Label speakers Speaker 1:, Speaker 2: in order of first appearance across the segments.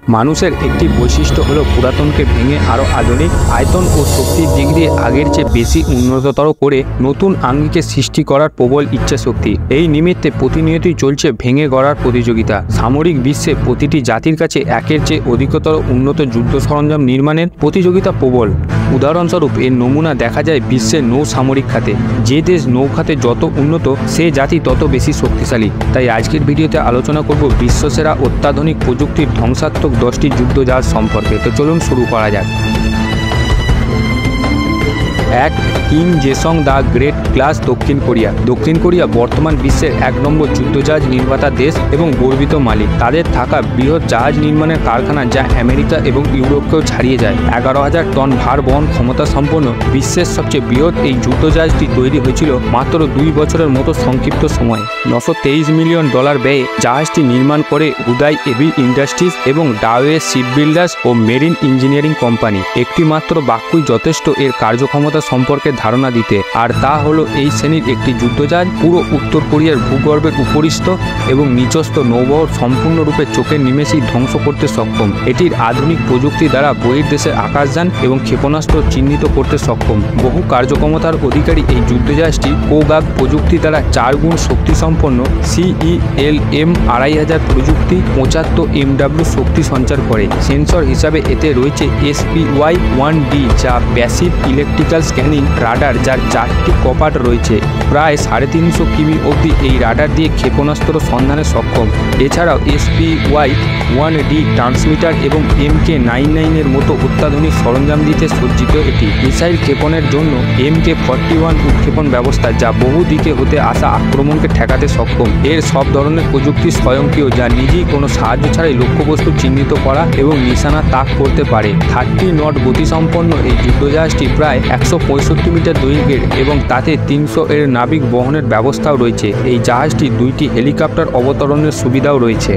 Speaker 1: মানুষের একটি বৈশিষ্ট্য হলো পুরাতনকে ভেঙে আরও আধুনিক, আয়তন ও শক্তির দিক দিয়ে আগের চেয়ে বেশি উন্নততর করে নতুন আঙ্গিকে সৃষ্টি করার প্রবল ইচ্ছাশক্তি। এই নিমিত্তে প্রতিনিয়তই চলছে ভেঙে গড়ার প্রতিযোগিতা। সামরিক বিশ্বে প্রতিটি জাতির কাছে একের চেয়ে অধিকতর উন্নত যুদ্ধ সরঞ্জাম নির্মাণের প্রতিযোগিতা প্রবল। উদাহরণস্বরূপ এর নমুনা দেখা যায় বিশ্বের নৌ সামরিক খাতে। যে দেশ নৌখাতে যত উন্নত, সে জাতি তত বেশি শক্তিশালী। তাই আজকের ভিডিওতে আলোচনা করব বিশ্বসেরা অত্যাধুনিক প্রযুক্তির ধ্বংসাত্মক 10টি যুদ্ধজাহাজ সম্পর্কে। তো চলুন শুরু করা যাক। 1. King Sejong the Great class দক্ষিণ কোরিয়া। দক্ষিণ কোরিয়া বর্তমান বিশ্বের 1 নম্বর যুদ্ধজাহাজ নির্মাতা দেশ এবং গর্বিত মালিক। তাদের থাকা বৃহৎ জাহাজ নির্মাণের কারখানা যা আমেরিকা এবং ইউরোপকেও ছাড়িয়ে যায়। 11,000 টন ভার বহন ক্ষমতা সম্পন্ন বিশ্বের সবচেয়ে বৃহৎ এই যুদ্ধজাহাজটি তৈরি হয়েছিল মাত্র 2 বছরের মতো সংক্ষিপ্ত সময়। $923 মিলিয়ন ব্যয়ে জাহাজটি নির্মাণ করে উদয় হেভি ইন্ডাস্ট্রিজ এবং ডাওয়ে শিপবিল্ডার্স ও মেরিন ইঞ্জিনিয়ারিং কোম্পানি। একটি মাত্র বাক্যই যথেষ্ট এর কার্যক্ষমতা সম্পর্কে ধারণা দিতে, আর তা হলো এই শ্রেণীর একটি যুদ্ধজাহাজ পুরো উত্তর কোরিয়ার ভূগর্ভের উপরিস্থ এবং নিচস্থ নৌবহর সম্পূর্ণরূপে চোখের নিমেষেই ধ্বংস করতে সক্ষম। এটির আধুনিক প্রযুক্তি দ্বারা বহির্দেশের আকাশযান এবং ক্ষেপণাস্ত্র চিহ্নিত করতে সক্ষম। বহু কার্যক্ষমতার অধিকারী এই যুদ্ধজাহাজটি কোগাগ প্রযুক্তি দ্বারা 4 গুণ শক্তিসম্পন্ন CELM 2500 প্রযুক্তি 75 MW শক্তি সঞ্চার করে। সেন্সর হিসাবে এতে রয়েছে SPY-1D যা প্যাসিভ ইলেকট্রিক্যাল স্ক্যানিং রাডার, যার 4টি কপাট রয়েছে। প্রায় 350 কিমি অবধি এই রাডার দিয়ে ক্ষেপণাস্ত্র সন্ধানে সক্ষম। এছাড়াও SPY-1D ট্রান্সমিটার এবং MK-99 এর মতো অত্যাধুনিক সরঞ্জাম দিতে সজ্জিত। এটি মিসাইল ক্ষেপণের জন্য MK-41 উৎক্ষেপণ ব্যবস্থা, যা বহু দিকে হতে আসা আক্রমণকে ঠেকাতে সক্ষম। এর সব ধরনের প্রযুক্তি স্বয়ংক্রিয়, যা নিজেই কোনো সাহায্য ছাড়াই লক্ষ্যবস্তু চিহ্নিত করা এবং নিশানা তাক করতে পারে। 30 নট গতিসম্পন্ন এই যুদ্ধজাহাজটি প্রায় 165 মিটার দৈর্ঘ্যের এবং তাতে 300 এর নাবিক বহনের ব্যবস্থাও রয়েছে। এই জাহাজটি 2টি হেলিকপ্টার অবতরণের সুবিধাও রয়েছে।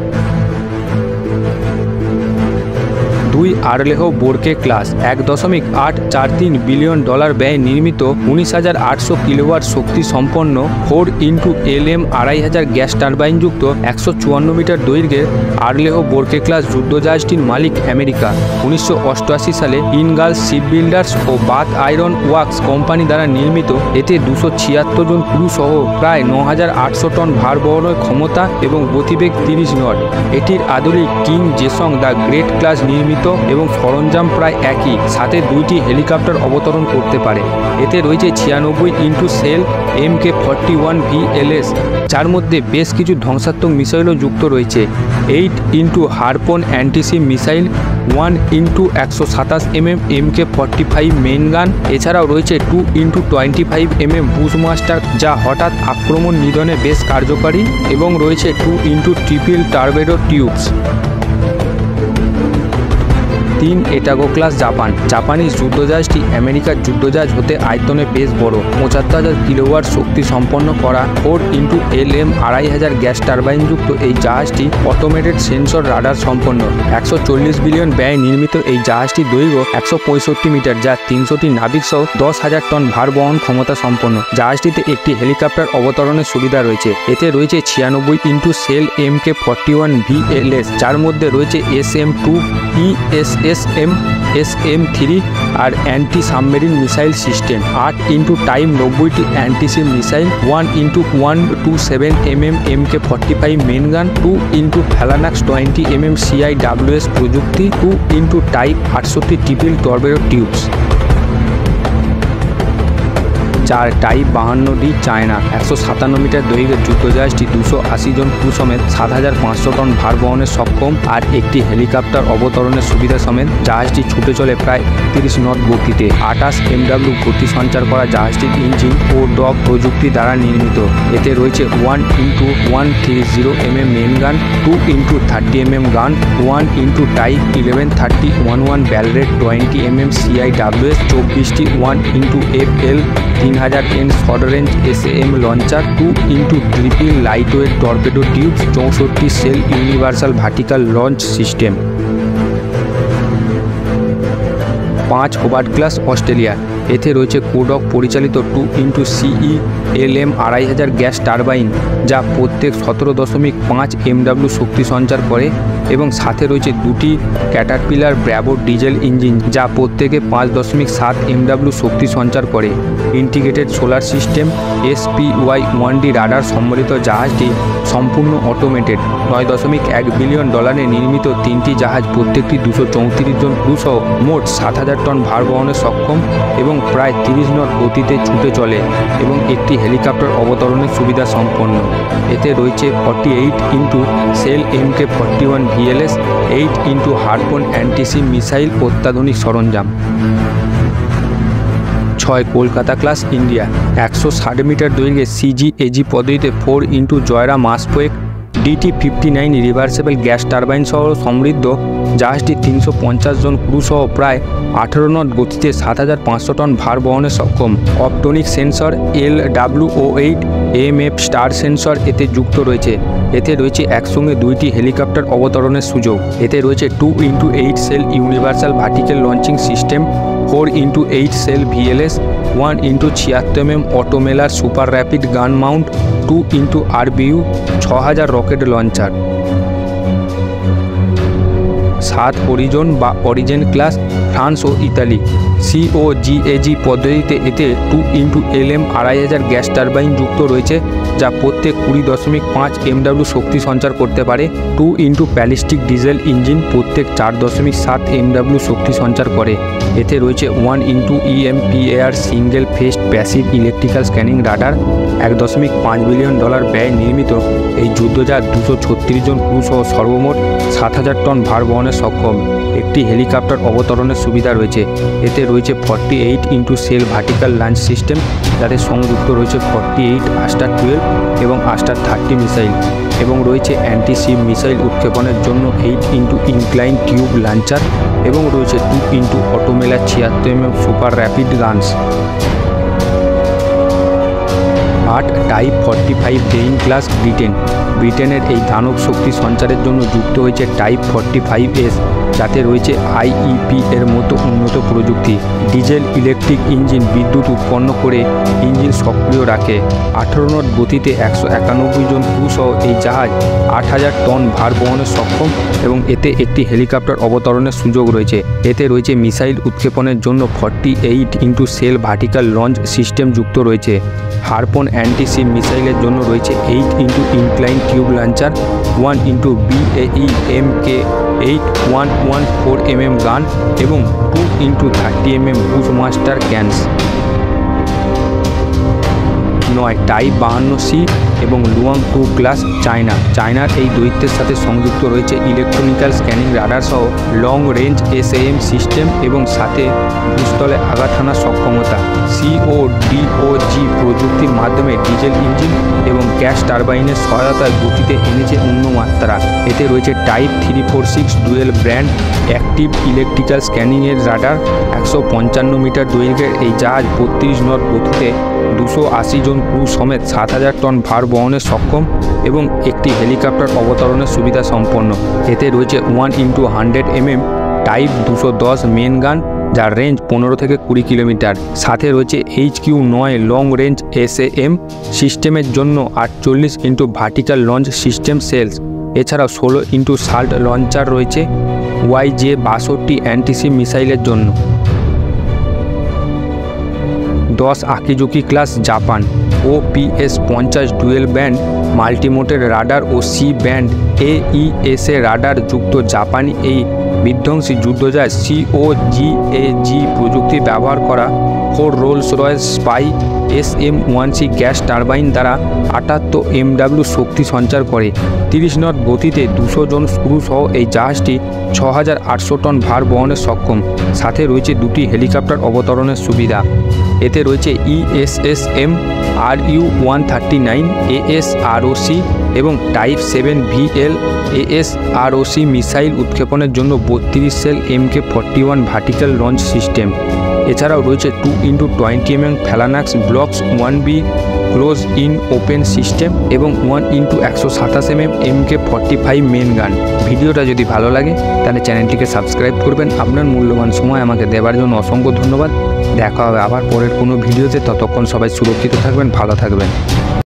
Speaker 1: 2 আরলেহ বোরকে ক্লাস। $1.843 বিলিয়ন ব্যয়ে নির্মিত 19,800 কিলোওয়াট শক্তি সম্পন্ন 4x LM 2500 গ্যাস টারবাইনযুক্ত 154 মিটার দৈর্ঘ্যের আরলেহ বোরকে ক্লাস যুদ্ধজাহাজটির মালিক আমেরিকা। 1988 সালে ইনগালস শিপবিল্ডার্স ও বাথ আয়রন ওয়ার্কস কোম্পানি দ্বারা নির্মিত। এতে 276 জন ক্রু সহ প্রায় 9,800 টন ভার বহনের ক্ষমতা এবং গতিবেগ 30 নট। এটির আধুনিক King Sejong the Great class নির্মিত এবং সরঞ্জাম প্রায় একই, সাথে 2টি হেলিকপ্টার অবতরণ করতে পারে। এতে রয়েছে 96 সেল MK-41 VLS, যার মধ্যে বেশ কিছু ধ্বংসাত্মক মিসাইলও যুক্ত রয়েছে। 8 Harpoon antiship missile, 1 127 mm MK-45 main gun. এছাড়াও রয়েছে 2 25 mm বুশমাস্টার, যা হঠাৎ আক্রমণ নিধনে বেশ কার্যকারী, এবং রয়েছে 2 triple torpedo tubes. 3 Atago class Japan. Japanese যুদ্ধজাহাজটি আমেরিকার যুদ্ধজাহাজ হতে আয়তনে বেশ বড়। 75,000 কিলোওয়াট শক্তি সম্পন্ন করা 4x LM 2500 গ্যাস টারবাইনযুক্ত এই জাহাজটি অটোমেটেড সেন্সর রাডার সম্পন্ন। 140 বিলিয়ন ব্যয়ে নির্মিত এই জাহাজটির দৈর্ঘ্য 165 মিটার, যা 300টি নাবিক সহ 10,000 টন ভার বহন ক্ষমতা সম্পন্ন। জাহাজটিতে একটি হেলিকপ্টার অবতরণের সুবিধা রয়েছে। এতে রয়েছে 96 সেল MK-41 VLS, যার মধ্যে রয়েছে SM-2 ESSM SM-3 আর anti submarine missile system. 8 time 90টি antiship missile, 1 127 mm MK-45 main gun, 2 Phalanx 20 mm CIWS প্রযুক্তি, 2 type 68 triple torpedo tubes. 4 type 52D China. 157 metre দৈর্ঘ্যের যুদ্ধজাহাজটি 280 জন ক্রু সমেত 7,500 টন ভার বহনের সক্ষম আর একটি হেলিকপ্টার অবতরণের সুবিধা সমেত। জাহাজটি ছুটে চলে প্রায় 30 নট গতিতে। 28 MW গতি সঞ্চার করা জাহাজটির ইঞ্জিন ও ডগ প্রযুক্তি দ্বারা নির্মিত। এতে রয়েছে 1 130 mm main gun, 2 30 mm gun, 1 type 1130 11 ব্যালরেট 20 mm CIWS, 24টি 1 FL 3000N short range SM launcher, 2 triple lightweight torpedo tubes, 64 cell universal vertical launch system. 5 Hobart class Australia. এতে রয়েছে কোডক পরিচালিত 2x CELM 2500 গ্যাস টারবাইন, যা প্রত্যেক 17.5 MW শক্তি সঞ্চার করে, এবং সাথে রয়েছে দুটি ক্যাটারপিলার ব্র্যাভো ডিজেল ইঞ্জিন, যা প্রত্যেকে 5.7 MW শক্তি সঞ্চার করে। Integrated solar system SPY-1D radar সম্বলিত জাহাজটি সম্পূর্ণ অটোমেটেড। $9.1 বিলিয়ন নির্মিত 3টি জাহাজ প্রত্যেকটি 234 জন ক্রু সহ মোট 7000 টন ভার বহনে সক্ষম এবং প্রায় 30 নট গতিতে ছুটে চলে, এবং একটি হেলিকপ্টার অবতরণের সুবিধা সম্পন্ন। এতে রয়েছে 48 cell MK-41 VLS 8 Harpoon anti sea missile অত্যাধুনিক সরঞ্জাম। 6 কলকাতা ক্লাস ইন্ডিয়া 160 মিটার দৈর্ঘ্যে CGAG পদ্ধতিতে 4 Zorya Mashproekt DT-59 reversible gas turbine সহ সমৃদ্ধ জাহাজটি 350 জন ক্রু সহ প্রায় 18 নট গতিতে 7500 টন ভার বহনে সক্ষম। Optronic sensor LWO-8 AMF star sensor এতে যুক্ত রয়েছে। এতে রয়েছে একসঙ্গে 2টি হেলিকপ্টার অবতরণের সুযোগ। এতে রয়েছে 2x8 cell universal vertical launching system, 4x8 cell VLS, 1x76 Oto Melara super rapid gun mount, 2 RBU, 6000 rocket launcher. 7 Horizon বা অরিজেন ক্লাস ফ্রান্স ও ইতালি COGAG পদ্ধতিতে এতে 2x LM 2500 গ্যাস টারবাইন যুক্ত রয়েছে, যা প্রত্যেক 20.5 MW শক্তি সঞ্চার করতে পারে। 2 প্যালিস্টিক ডিজেল ইঞ্জিন প্রত্যেক 4.7 MW শক্তি সঞ্চার করে। এতে রয়েছে 1 EMPAR single phase passive electrical scanning radar. $1.5 billion ব্যয় নির্মিত এই যুদ্ধজাহাজ 236 জন ক্রু সহ সর্বমোট 7000 টন ভার বহনে সক্ষম। একটি হেলিকপ্টার অবতরণের সুবিধা রয়েছে। এতে রয়েছে 48 সেল ভার্টিক্যাল লঞ্চ সিস্টেম, যাতে সংযুক্ত রয়েছে 48 আস্টার 12 এবং আস্টার 30 মিসাইল, এবং রয়েছে অ্যান্টি-সি মিসাইল উৎক্ষেপণের জন্য 8 ইনক্লাইন টিউব লঞ্চার, এবং রয়েছে 2 Oto Melara 76 super rapid guns. 8 type 45 ডেইন ক্লাস ব্রিটেনের এই দানব শক্তি সঞ্চারের জন্য যুক্ত হয়েছে টাইপ 45S, যাতে রয়েছে IEP এর মতো উন্নত প্রযুক্তি। ডিজেল ইলেকট্রিক ইঞ্জিন বিদ্যুৎ উৎপন্ন করে ইঞ্জিন সক্রিয় রাখে। 18 নট গতিতে 191 জন ক্রু সহ এই জাহাজ 8000 টন ভার বহনে সক্ষম, এবং এতে একটি হেলিকপ্টার অবতরণের সুযোগ রয়েছে। এতে রয়েছে মিসাইল উৎক্ষেপণের জন্য 48 সেল ভার্টিক্যাল লঞ্চ সিস্টেম যুক্ত রয়েছে। হারপুন অ্যান্টি-সি মিসাইলের জন্য রয়েছে 8 incline tube launcher, 1 BAE MK-8 114 গান, এবং 2 30 বুশমাস্টার ক্যানস। 9 টাইপ 52C এবং লুয়াং 2 ক্লাস চায়নার এই দৈত্যের সাথে সংযুক্ত রয়েছে ইলেকট্রনিক্যাল স্ক্যানিং রাডার সহ লং রেঞ্জ SAM সিস্টেম, এবং সাথে ভূস্থলে আঘাত হানার সক্ষমতা। CODOG প্রযুক্তির মাধ্যমে ডিজেল ইঞ্জিন এবং গ্যাস টারবাইনের সহায়তায় গতিতে এনেছে উন্নমাত্রা। এতে রয়েছে type 346 dual band active electrical স্ক্যানিংয়ের রাডার। 155 মিটার দৈর্ঘ্যের এই জাহাজ 32 নট গতিতে 280 জন ক্রু সমেত 7000 টন ভার বহনে সক্ষম, এবং একটি হেলিকপ্টার অবতরণের সুবিধা সম্পন্ন। এতে রয়েছে 1x100 টাইপ 210 মেন গান, যার রেঞ্জ 15 থেকে 20 কিলোমিটার। সাথে রয়েছে HQ-9 লং রেঞ্জ SAM সিস্টেমের জন্য 48 ভার্টিক্যাল লঞ্চ সিস্টেম সেলস। এছাড়াও 16 সাল্ট লঞ্চার রয়েছে YJ-62 অ্যান্টি-সি মিসাইলের জন্য। 10 Akizuki class Japan OPS-50 dual band মাল্টিমোটের রাডার ও C ব্যান্ড AESA রাডার যুক্ত জাপানি এই বিধ্বংসী যুদ্ধজাহাজ COGAG প্রযুক্তি ব্যবহার করা 4 Rolls Royce Spey SM-1C gas turbine দ্বারা 78 MW শক্তি সঞ্চার করে। 30 নট গতিতে 200 জন ক্রু সহ এই জাহাজটি 6800 টন ভার বহনে সক্ষম। সাথে রয়েছে 2টি হেলিকপ্টার অবতরণের সুবিধা। এতে রয়েছে ESSM RU-139 ASROC এবং টাইপ 7 VL ASROC মিসাইল উৎক্ষেপণের জন্য 32 sell MK-41 vertical launch system. এছাড়াও রয়েছে 2x20 Phalanx blocks 1B close in weapon system এবং 1x127 MK-45 মেন গান। ভিডিওটা যদি ভালো লাগে তাহলে চ্যানেলটিকে সাবস্ক্রাইব করবেন। আপনার মূল্যবান সময় আমাকে দেওয়ার জন্য অসংখ্য ধন্যবাদ। দেখা হবে আবার পরের কোনো ভিডিওতে। ততক্ষণ সবাই সুরক্ষিত থাকবেন, ভালো থাকবেন।